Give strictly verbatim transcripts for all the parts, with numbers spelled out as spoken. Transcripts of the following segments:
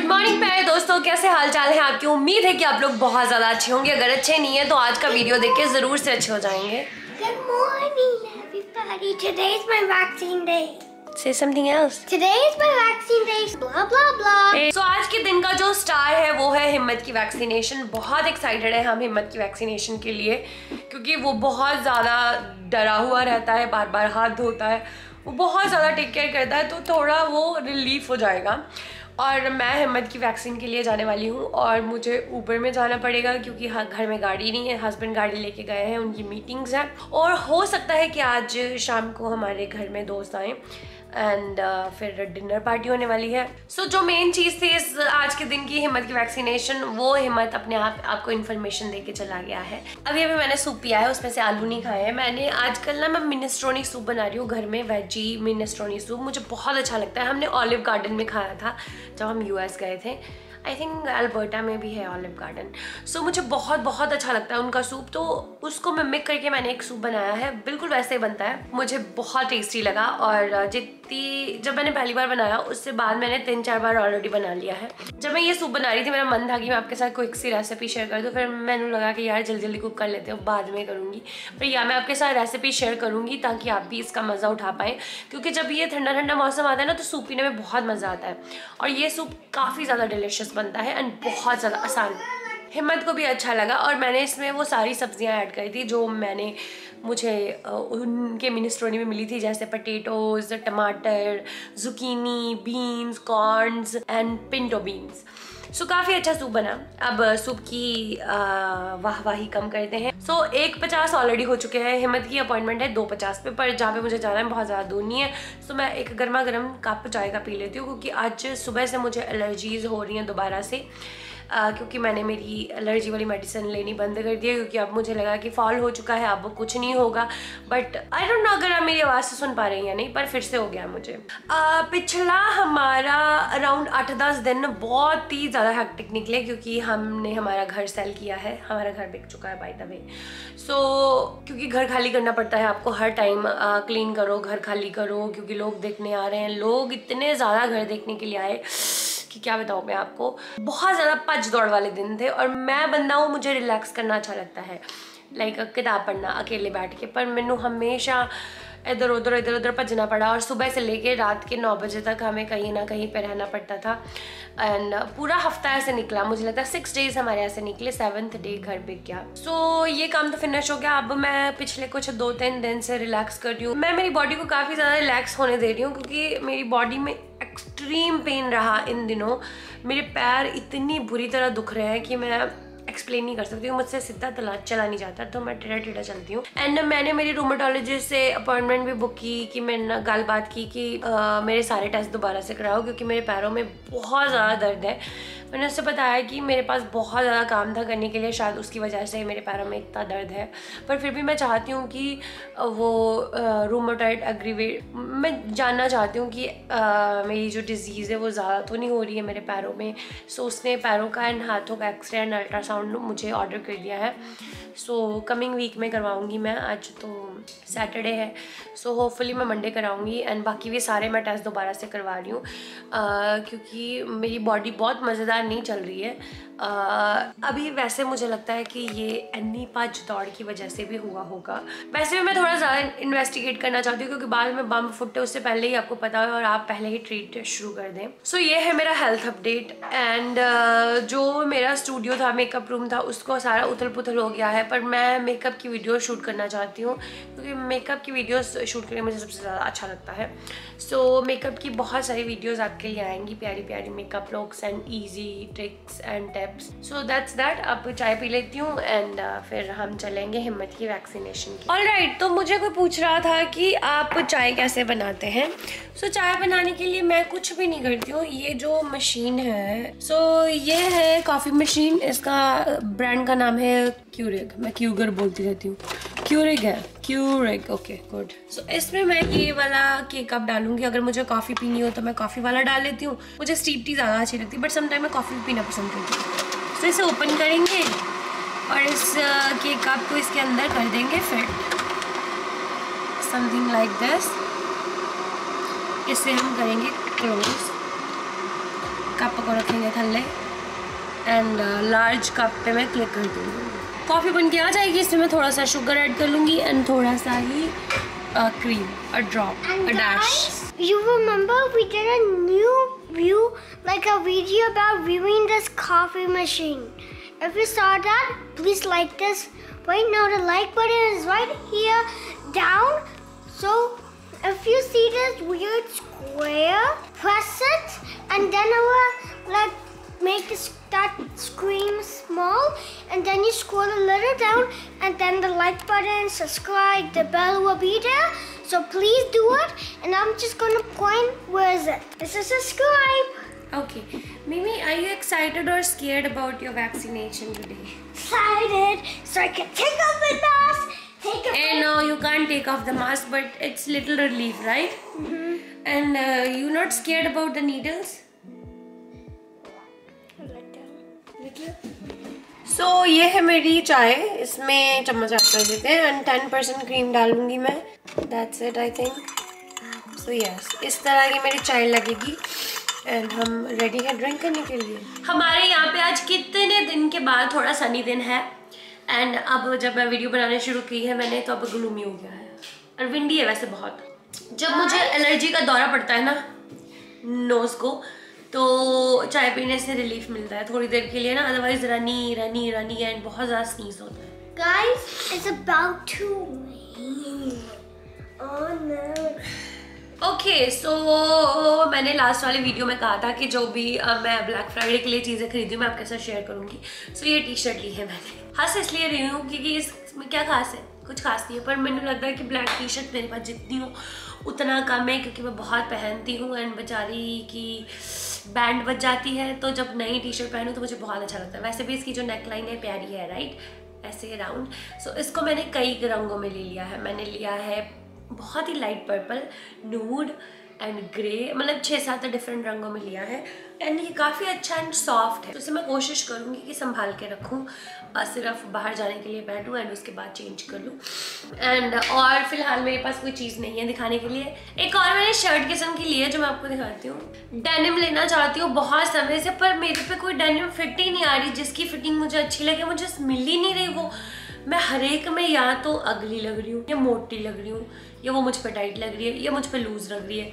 Good morning प्यारे दोस्तों, कैसे हाल चाल है आपकी। उम्मीद है कि आप लोग बहुत ज़्यादा अच्छे होंगे। अगर अच्छे नहीं है तो आज का वीडियो देख के ज़रूर से अच्छे हो जाएंगे। Good morning everybody, today is my vaccine day. Say something else. Today is my vaccine day, blah blah blah. So आज के दिन का जो स्टार है वो है हिम्मत की वैक्सीनेशन। बहुत एक्साइटेड है हम हिम्मत की वैक्सीनेशन के लिए, क्योंकि वो बहुत ज़्यादा डरा हुआ रहता है, बार बार हाथ धोता है, वो बहुत ज़्यादा टेक केयर करता है, तो थोड़ा वो रिलीफ हो जाएगा। और मैं हिम्मत की वैक्सीन के लिए जाने वाली हूँ और मुझे ऊबर में जाना पड़ेगा क्योंकि हाँ घर में गाड़ी नहीं है। हस्बैंड गाड़ी लेके गए हैं, उनकी मीटिंग्स हैं और हो सकता है कि आज शाम को हमारे घर में दोस्त आएँ एंड uh, फिर डिनर पार्टी होने वाली है। सो so, जो मेन चीज़ थी इस आज के दिन की हिम्मत की वैक्सीनेशन, वो हिम्मत अपने आप आपको इन्फॉर्मेशन देके चला गया है। अभी अभी मैंने सूप पिया है, उसमें से आलू नहीं खाए हैं मैंने। आजकल ना मैं मिनेस्ट्रोनी सूप बना रही हूँ घर में, वेजी मिनेस्ट्रोनी सूप। मुझे बहुत अच्छा लगता है। हमने ऑलिव गार्डन में खाया था जब हम यूएस गए थे। आई थिंक अल्बर्टा में भी है ऑलिव गार्डन। सो मुझे बहुत बहुत अच्छा लगता है उनका सूप, तो उसको मिमिक करके मैंने एक सूप बनाया है। बिल्कुल वैसे ही बनता है, मुझे बहुत टेस्टी लगा। और जितनी जब मैंने पहली बार बनाया उससे बाद मैंने तीन चार बार ऑलरेडी बना लिया है। जब मैं ये सूप बना रही थी मेरा मन था कि मैं आपके साथ कोई सी रेसिपी शेयर कर दूँ, फिर मैंने लगा कि यार जल्दी जल्दी कुक कर लेते हो, बाद में करूँगी। पर या मैं आपके साथ रेसिपी शेयर करूँगी ताकि आप भी इसका मज़ा उठा पाएँ, क्योंकि जब ये ठंडा ठंडा मौसम आता है ना तो सूप पीने में बहुत मज़ा आता है। और ये सूप काफ़ी ज़्यादा डिलीशियस बनता है एंड बहुत ज़्यादा आसान। हिम्मत को भी अच्छा लगा और मैंने इसमें वो सारी सब्जियां ऐड करी थी जो मैंने मुझे उनके मिनेस्ट्रोनी में मिली थी, जैसे पटेटोज़, टमाटर, zucchini, beans, corns and pinto beans. So काफ़ी अच्छा सूप बना। अब सूप की वाहवाही कम करते हैं। सो so, एक पचास ऑलरेडी हो चुके हैं। हिम्मत की अपॉइंटमेंट है दो पचास पे, पर जहाँ पे मुझे जाना है बहुत ज़्यादा दूर नहीं है। सो so, मैं एक गर्मा गर्म कप चाय का पी लेती हूँ, क्योंकि आज सुबह से मुझे एलर्जीज़ हो रही हैं दोबारा से। Uh, क्योंकि मैंने मेरी एलर्जी वाली मेडिसिन लेनी बंद कर दी है, क्योंकि अब मुझे लगा कि फॉल हो चुका है, अब कुछ नहीं होगा। बट आई डोंट नो अगर आप मेरी आवाज़ से सुन पा रही हैं या नहीं, पर फिर से हो गया मुझे। uh, पिछला हमारा अराउंड आठ दस दिन बहुत ही ज़्यादा हेक्टिक निकले, क्योंकि हमने हमारा घर सेल किया है। हमारा घर बिक चुका है बाय द वे। सो क्योंकि घर खाली करना पड़ता है आपको हर टाइम, क्लीन करो, घर खाली करो, क्योंकि लोग देखने आ रहे हैं। लोग इतने ज़्यादा घर देखने के लिए आए कि क्या बताऊँ मैं आपको। बहुत ज़्यादा भज दौड़ वाले दिन थे और मैं बंदा हूँ, मुझे रिलैक्स करना अच्छा लगता है, लाइक किताब पढ़ना अकेले बैठ के। पर मैनू हमेशा इधर उधर इधर उधर भजना पड़ा और सुबह से लेके रात के नौ बजे तक हमें कहीं ना कहीं पे रहना पड़ता था। एंड पूरा हफ्ता ऐसे निकला, मुझे लगता है सिक्स डेज हमारे ऐसे निकले। सेवन्थ डे घर बिक गया। सो so, ये काम तो फिनिश हो गया। अब मैं पिछले कुछ दो तीन दिन से रिलैक्स कर रही हूँ। मैं मेरी बॉडी को काफ़ी ज़्यादा रिलैक्स होने दे रही हूँ, क्योंकि मेरी बॉडी में एक्सट्रीम पेन रहा इन दिनों। मेरे पैर इतनी बुरी तरह दुख रहे हैं कि मैं एक्सप्लेन नहीं कर सकती हूँ। मुझसे सीधा तला चला नहीं जाता, तो मैं टेढ़ा टेढ़ा चलती हूँ। एंड मैंने मेरी रूमेटोलॉजिस्ट से अपॉइंटमेंट भी बुक की कि मैंने गल बात की कि आ, मेरे सारे टेस्ट दोबारा से कराओ, क्योंकि मेरे पैरों में बहुत ज़्यादा दर्द है। मैंने उससे बताया कि मेरे पास बहुत ज़्यादा काम था करने के लिए, शायद उसकी वजह से मेरे पैरों में इतना दर्द है। पर फिर भी मैं चाहती हूँ कि वो रूमेटॉइड एग्रीवेट, मैं जानना चाहती हूँ कि आ, मेरी जो डिज़ीज़ है वो ज़्यादा तो नहीं हो रही है मेरे पैरों में। सो उसने पैरों का एंड हाथों का एक्सरे एंड अल्ट्रासाउंड मुझे ऑर्डर कर दिया है। सो कमिंग वीक में करवाऊँगी मैं। आज तो सैटरडे है, सो होपफुली मैं मंडे कराऊँगी। एंड बाकी भी सारे मैं टेस्ट दोबारा से करवा रही हूँ, क्योंकि मेरी बॉडी बहुत मज़ेदार नहीं चल रही है uh, अभी। वैसे मुझे लगता है कि ये अन्नी भज दौड़ की वजह से भी हुआ होगा। वैसे भी मैं थोड़ा ज़्यादा इन्वेस्टिगेट करना चाहती हूँ, क्योंकि बाद में बम फुटे उससे पहले ही आपको पता है और आप पहले ही ट्रीट शुरू कर दें। सो so, ये है मेरा हेल्थ अपडेट। एंड uh, जो मेरा स्टूडियो था, मेकअप रूम था, उसको सारा उथल पुथल हो गया है। पर मैं मेकअप की वीडियो शूट करना चाहती हूँ, क्योंकि मेकअप की वीडियोस शूट करने मुझे सबसे ज़्यादा अच्छा लगता है। सो so, मेकअप की बहुत सारी वीडियोस आपके लिए आएंगी, प्यारी प्यारी makeup looks and easy tricks and tips. So that's that. अब चाय पी लेती हूँ एंड uh, फिर हम चलेंगे हिम्मत की वैक्सीनेशन की। ऑलराइट right, तो मुझे कोई पूछ रहा था कि आप चाय कैसे बनाते हैं। सो so, चाय बनाने के लिए मैं कुछ भी नहीं करती हूँ। ये जो मशीन है, सो so, ये है कॉफ़ी मशीन। इसका ब्रांड का नाम है क्यूरिग। मैं क्यूगर बोलती रहती हूँ, क्यूरिग है, क्यूरिग। Okay good. सो इसमें मैं ये वाला के कप डालूंगी। अगर मुझे कॉफ़ी पीनी हो तो मैं कॉफ़ी वाला डाल लेती हूँ। मुझे स्टीप टी ज़्यादा अच्छी लगती है, बट समटाइम मैं कॉफ़ी पीना पसंद करती हूँ। तो इसे ओपन करेंगे और इस के कप को इसके अंदर कर देंगे फिट, समथिंग लाइक दिस। इसे हम करेंगे क्लोज। कप को रखेंगे थल्ले एंड लार्ज कप पे मैं क्लिक कर दूँगी। कॉफ़ी बन के आ जाएगी, इसमें मैं थोड़ा सा शुगर ऐड कर लूँगी एंड थोड़ा सा ही cream, a drop, a dash. You remember we did a new view, like a video about viewing this coffee machine. If you saw that, please like this. Right now the like button is right here down. So if you see this weird square, press it and then it will like make that screen small, and then you scroll a little down and then the like button, subscribe, the bell will be there. So please do it, and I'm just gonna point, where is it? This is subscribe. Okay, Mimi, are you excited or scared about your vaccination today? Excited, so I can take off the mask. Take off. And no, you can't take off the mask, but it's little relief, right? Mm-hmm. And uh, you're not scared about the needles? So so, ये है मेरी चाय, इसमें चम्मच add कर देते हैं and ten percent cream डालूंगी मैं। That's it I think. So yes, इस तरह की मेरी चाय लगेगी एंड हम रेडी है ड्रिंक करने के लिए। हमारे यहाँ पे आज कितने दिन के बाद थोड़ा सनी दिन है एंड अब जब मैं वीडियो बनाने शुरू की है मैंने तो अब ग्लूमी हो गया है और विंडी है वैसे बहुत। जब मुझे एलर्जी का दौरा पड़ता है ना नोज को, तो चाय पीने से रिलीफ मिलता है थोड़ी देर के लिए ना, otherwise runny runny runny and बहुत ज़्यादा स्नीज होता है। Guys, it's about to rain. Oh no. Okay so मैंने लास्ट वाली वीडियो में कहा था कि जो भी uh, मैं ब्लैक फ्राइडे के लिए चीज़ें खरीदी मैं आपके साथ शेयर करूँगी। सो so, ये टी शर्ट ली है मैंने, हंस इसलिए रही हूँ क्योंकि इसमें क्या खास है, कुछ खास नहीं है, पर मैंने लगता है कि ब्लैक टी शर्ट मेरे पास जितनी हो उतना कम है क्योंकि मैं बहुत पहनती हूँ एंड बेचारी की बैंड बच जाती है, तो जब नई टी शर्ट पहनूँ तो मुझे बहुत अच्छा लगता है। वैसे भी इसकी जो नेक लाइन है प्यारी है, राइट, ऐसे राउंड। सो so, इसको मैंने कई रंगों में ले लिया है। मैंने लिया है बहुत ही light purple, nude and grey, मतलब छः सात डिफरेंट रंगों में लिया है एंड ये काफ़ी अच्छा एंड सॉफ्ट है। तो इसे मैं कोशिश करूँगी कि संभाल के रखूँ, सिर्फ बाहर जाने के लिए पहनूँ एंड उसके बाद चेंज कर लूँ। एंड और फिलहाल मेरे पास कोई चीज़ नहीं है दिखाने के लिए। एक और मैंने शर्ट किस्म की ली है जो मैं आपको दिखाती हूँ। डेनिम लेना चाहती हूँ बहुत समय से, पर मेरे पे कोई डेनिम फिट ही नहीं आ रही जिसकी फिटिंग मुझे अच्छी लगे, मुझे मिल ही नहीं रही वो। मैं हर एक में या तो अगली लग रही हूँ या मोटी लग रही हूँ, या वो मुझ पर टाइट लग रही है या मुझ पर लूज लग रही है।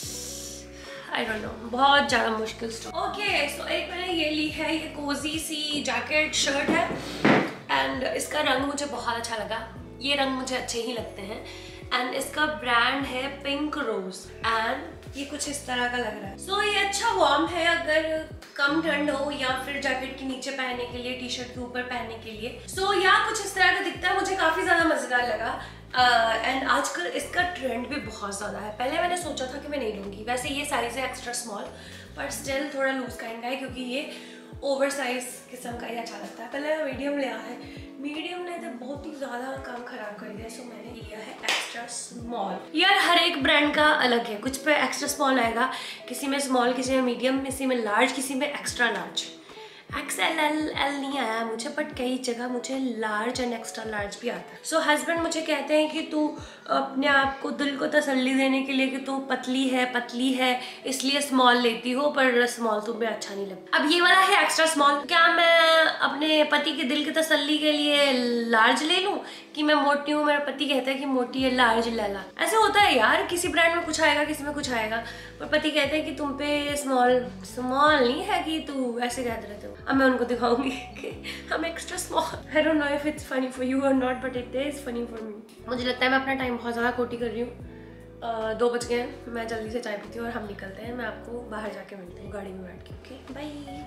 आई डोंट नो, बहुत ज़्यादा मुश्किल स्टोर। ओके सो एक मैंने ये ली है, ये कोजी सी जैकेट शर्ट है एंड इसका रंग मुझे बहुत अच्छा लगा। ये रंग मुझे अच्छे ही लगते हैं एंड इसका ब्रांड है पिंक रोज एंड ये कुछ इस तरह का लग रहा है। सो so, ये अच्छा वार्म है अगर कम ठंड हो या फिर जैकेट के नीचे पहनने के लिए, टी शर्ट के ऊपर पहनने के लिए। सो so, या कुछ इस तरह का दिखता है, मुझे काफ़ी ज़्यादा मज़ेदार लगा एंड uh, आजकल इसका ट्रेंड भी बहुत ज़्यादा है। पहले मैंने सोचा था कि मैं नहीं लूँगी, वैसे ये साइज़ है एक्स्ट्रा स्मॉल, पर स्टिल थोड़ा लूज काइंड का है क्योंकि ये ओवर साइज किस्म का ही अच्छा लगता है। पहले मीडियम लिया है, मीडियम ने तो बहुत ही ज़्यादा काम खराब कर दिया, सो मैंने लिया है एक्स्ट्रा स्मॉल। यार हर एक ब्रांड का अलग है, कुछ पे एक्स्ट्रा स्मॉल आएगा, किसी में स्मॉल, किसी में मीडियम, किसी में लार्ज, किसी में extra large. X L L L नहीं आया मुझे, बट कई जगह मुझे लार्ज एंड एक्स्ट्रा लार्ज भी आता है। सो so, हस्बैंड मुझे कहते हैं कि तू अपने आप को दिल को तसल्ली देने के लिए कि तू पतली है पतली है इसलिए स्मॉल लेती हो, पर स्मॉल तुम्हें अच्छा नहीं लगता। अब ये वाला है एक्स्ट्रा स्मॉल, क्या मैं अपने पति के दिल की तसल्ली के लिए लार्ज ले लूँ कि मैं मोटी हूँ, मेरा पति कहता है कि मोटी है लार्ज ले ला। ऐसे होता है यार, किसी ब्रांड में कुछ आएगा किसी में कुछ आएगा, पर पति कहते हैं कि तुम पे स्मॉल स्मॉल नहीं है कि तू ऐसे कहते रहते हो। अब मैं उनको दिखाऊंगी कि हम extra small. I don't know if it's funny for you or not, but it is funny for me. मुझे लगता है मैं अपना टाइम बहुत ज़्यादा खोटी कर रही हूँ। uh, दो बज गए हैं, मैं जल्दी से चाय पीती हूँ और हम निकलते हैं। मैं आपको बाहर जाके मिलती हूँ गाड़ी में बैठ के। Okay bye.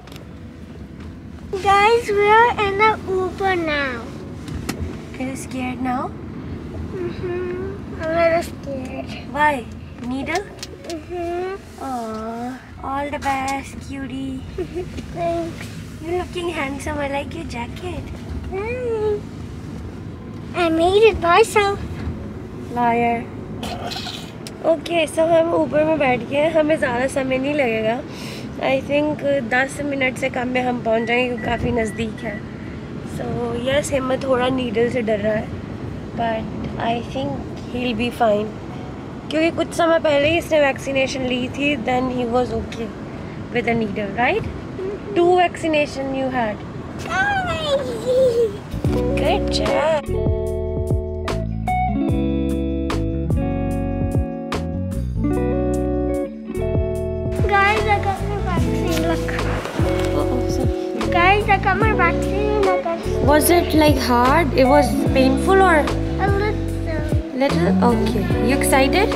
Guys, we are in the Uber now. Are you scared now? Mm-hmm. A little scared. Why? Needle? Mm-hmm. Aww, all the best, cutie. Thanks. You're looking handsome. I like your jacket. Thanks. I made it myself. Liar. Okay, so हम Uber में बैठ गए हैं, हमें ज़्यादा समय नहीं लगेगा। आई थिंक दस मिनट से कम में हम पहुंच जाएंगे क्योंकि काफ़ी नज़दीक है। सो so, यस हिम्मत थोड़ा नीडल से डर रहा है, but I think he will be fine क्योंकि कुछ समय पहले ही इसने वैक्सीनेशन ली थी, then he was okay. with a needle, right? Two vaccination you had. Good job. Guys, I got my vaccine. Look. Uh-oh. Guys, I got my vaccine. I got Was it like hard? It was painful or a little. little? Okay. You excited?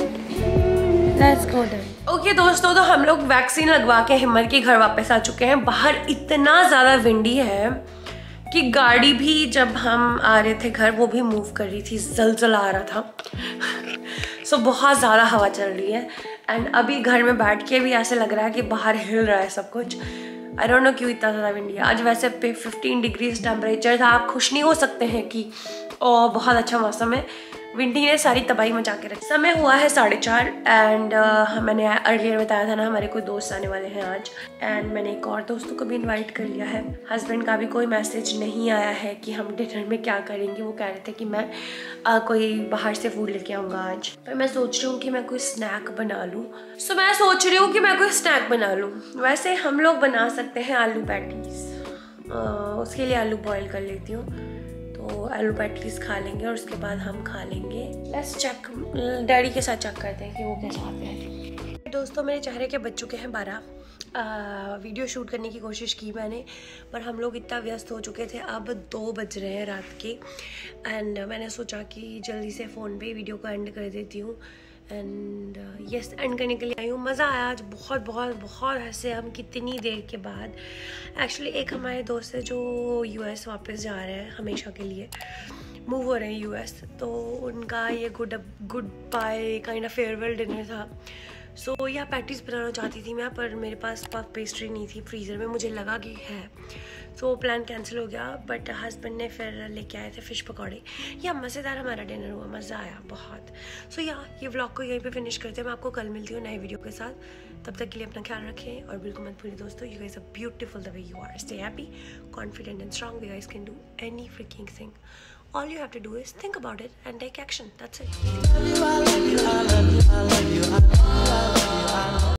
Let's go then. Okay okay, दोस्तों, तो हम लोग vaccine लगवा के हिम्मत के घर वापस आ चुके हैं। बाहर इतना ज़्यादा विंडी है कि गाड़ी भी जब हम आ रहे थे घर वो भी मूव कर रही थी, जलजला आ रहा था। सो so, बहुत ज़्यादा हवा चल रही है एंड अभी घर में बैठ के भी ऐसे लग रहा है कि बाहर हिल रहा है सब कुछ। आई डोंट नो क्यों इतना ज़्यादा विंडी है। आज वैसे पे फिफ्टीन डिग्रीज टेम्परेचर था। आप खुश नहीं हो सकते हैं कि ओ बहुत अच्छा मौसम है। विंडी ने सारी तबाही मचा के रखी। समय हुआ है साढ़े चार एंड uh, मैंने अर्लियर बताया था ना हमारे कोई दोस्त आने वाले हैं आज, एंड मैंने एक और दोस्तों को भी इनवाइट कर लिया है। हस्बैंड का भी कोई मैसेज नहीं आया है कि हम डिनर में क्या करेंगे। वो कह रहे थे कि मैं uh, कोई बाहर से फूड लेके आऊँगा आज, पर मैं सोच रही हूँ कि मैं कोई स्नैक बना लूँ। सो so, मैं सोच रही हूँ कि मैं कोई स्नैक बना लूँ। वैसे हम लोग बना सकते हैं आलू पैटीज। uh, उसके लिए आलू बॉयल कर लेती हूँ, तो आलू पैटीज खा लेंगे और उसके बाद हम खा लेंगे। लेट्स चेक, डैडी के साथ चेक करते हैं कि वो क्या चाहते हैं। दोस्तों, मेरे चेहरे के बज चुके हैं बारह। वीडियो शूट करने की कोशिश की मैंने, पर हम लोग इतना व्यस्त हो चुके थे। अब दो बज रहे हैं रात के एंड मैंने सोचा कि जल्दी से फ़ोन पे वीडियो को एंड कर देती हूँ। एंड यस, एंड करने के लिए आई हूँ। मज़ा आया आज, बहुत बहुत बहुत हंसे हम कितनी देर के बाद। एक्चुअली एक हमारे दोस्त है जो यूएस वापस जा रहे हैं हमेशा के लिए, मूव हो रहे हैं यूएस, तो उनका ये good good bye kind of farewell dinner था। सो so, यह पैटीज बनाना चाहती थी मैं, पर मेरे पास पफ पेस्ट्री नहीं थी फ्रीज़र में। मुझे लगा कि है, सो so, प्लान कैंसिल हो गया। बट हस्बैंड ने फिर लेके आए थे फ़िश पकौड़े। या मज़ेदार हमारा डिनर हुआ, मज़ा आया बहुत। सो so, या ये व्लॉग को यहीं पे फिनिश करते हैं। मैं आपको कल मिलती हूँ नए वीडियो के साथ। तब तक के लिए अपना ख्याल रखें और बिल्कुल मत भूलिए दोस्तों, you guys are beautiful the way you are. Stay happy, confident and strong. You guys can do any freaking thing. All you have to do is think about it and take action. That's it.